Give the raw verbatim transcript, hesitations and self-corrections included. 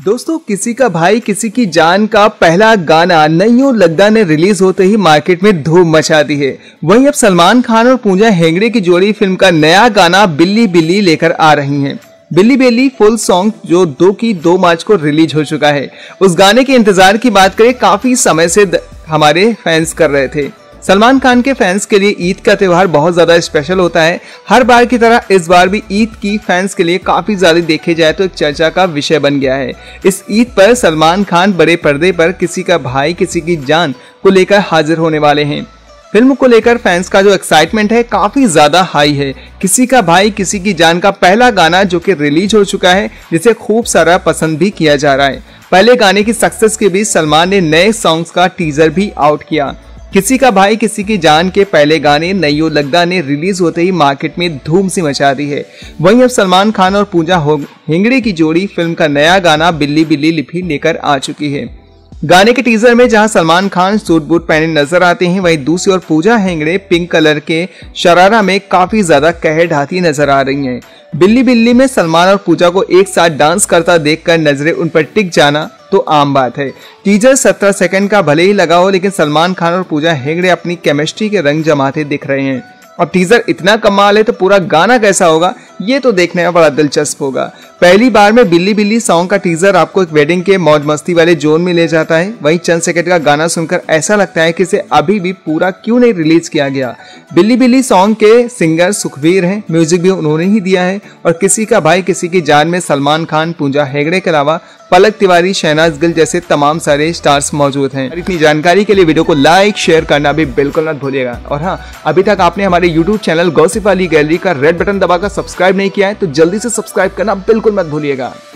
दोस्तों, किसी का भाई किसी की जान का पहला गाना नैयो लग्गा ने रिलीज होते ही मार्केट में धूम मचा दी है। वहीं अब सलमान खान और पूजा हेगड़े की जोड़ी फिल्म का नया गाना बिल्ली बिल्ली लेकर आ रही हैं। बिल्ली बिल्ली फुल सॉन्ग जो दो की दो मार्च को रिलीज हो चुका है। उस गाने के इंतजार की बात करें, काफी समय से हमारे फैंस कर रहे थे। सलमान खान के फैंस के लिए ईद का त्यौहार बहुत ज्यादा स्पेशल होता है। हर बार की तरह इस बार भी ईद की फैंस के लिए काफी ज्यादा देखे जाए तो एक चर्चा का विषय बन गया है। इस ईद पर सलमान खान बड़े पर्दे पर किसी का भाई किसी की जान को लेकर हाजिर होने वाले हैं। फिल्म को लेकर फैंस का जो एक्साइटमेंट है काफी ज्यादा हाई है। किसी का भाई किसी की जान का पहला गाना जो कि रिलीज हो चुका है, जिसे खूब सारा पसंद भी किया जा रहा है। पहले गाने की सक्सेस के बीच सलमान ने नए सॉन्ग्स का टीजर भी आउट किया। किसी का भाई किसी की जान के पहले गाने नैयो लग्गा ने रिलीज होते ही मार्केट में धूम सी मचा दी है। वहीं अब सलमान खान और पूजा हेगड़े की जोड़ी फिल्म का नया गाना बिल्ली बिल्ली लिपि लेकर आ चुकी है। गाने के टीजर में जहां सलमान खान सूट बूट पहने नजर आते हैं, वहीं दूसरी ओर पूजा हेगड़े पिंक कलर के शरारा में काफी ज्यादा कहर ढाती नजर आ रही हैं। बिल्ली बिल्ली में सलमान और पूजा को एक साथ डांस करता देखकर नजरें उन पर टिक जाना तो आम बात है। टीजर सत्रह सेकंड का भले ही लगा हो, लेकिन सलमान खान और पूजा हेगड़े अपनी केमिस्ट्री के रंग जमाते दिख रहे हैं। और टीजर इतना कमाल है तो पूरा गाना कैसा होगा ये तो देखने में बड़ा दिलचस्प होगा। पहली बार में बिल्ली बिल्ली सॉन्ग का टीजर आपको एक वेडिंग के मौज मस्ती वाले जोन में ले जाता है। वहीं चंद सेकंड का गाना सुनकर ऐसा लगता है कि इसे अभी भी पूरा क्यों नहीं रिलीज किया गया। बिल्ली बिल्ली सॉन्ग के सिंगर सुखबीर हैं, म्यूजिक भी उन्होंने ही दिया है। और किसी का भाई किसी की जान में सलमान खान, पूजा हेगड़े के अलावा पलक तिवारी, शहनाज गिल जैसे तमाम सारे स्टार्स मौजूद हैं। इतनी जानकारी के लिए वीडियो को लाइक शेयर करना भी बिल्कुल मत भूलिएगा। और हाँ, अभी तक आपने हमारे यूट्यूब चैनल गॉसिप वाली गैलरी का रेड बटन दबाकर सब्सक्राइब नहीं किया है तो जल्दी से सब्सक्राइब करना बिल्कुल मत भूलिएगा।